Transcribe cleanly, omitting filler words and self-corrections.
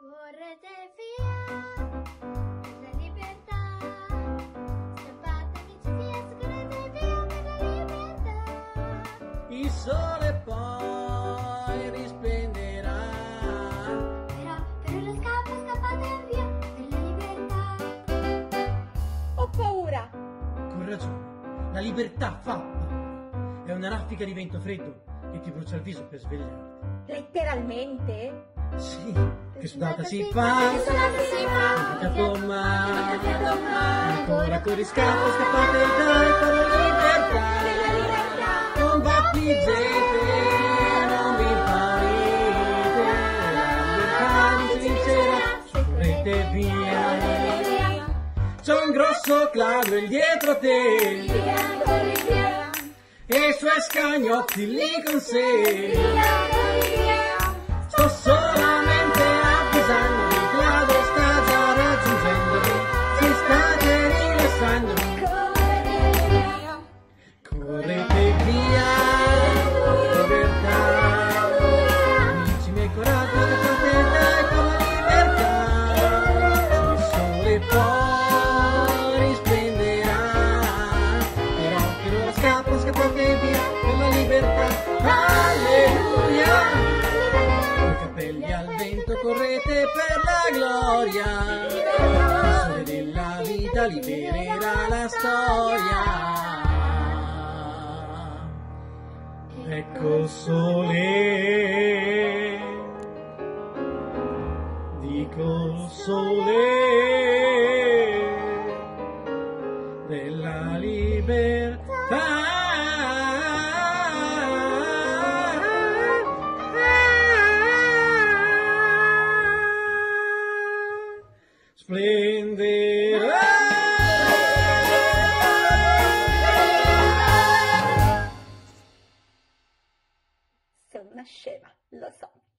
Correte via per la libertà, scappate amici via, correte via per la libertà. Il sole poi risplenderà. Però lo scappo, scappate via per la libertà. Ho paura. Con ragione, la libertà fa paura. È una raffica di vento freddo che ti brucia il viso per svegliarti. Letteralmente? Sì, che sudata si fa, Che sudata si fa, che fiato fiato mare. ancora corri scappo, scappate dai per la libertà. Non battizete, non vi paurite, la libertà vi vincerà, correte via. C'è un grosso Claudio dietro te e i suoi scagnotti lì con sé. Sto solamente avvisando che Claudio sta già raggiungendomi, si state rilassando. Correte via, libertà. Amici miei, coraggio, scappate dai per la libertà. Il sole poi risplenderà, però che l'ora scappa, scappate via per la libertà. Alleluia! Capelli al vento, correte per la gloria. Il sole della vita libererà la storia. Ecco il sole, dico il sole della libertà. Splenderà. Sei una scema, lo so.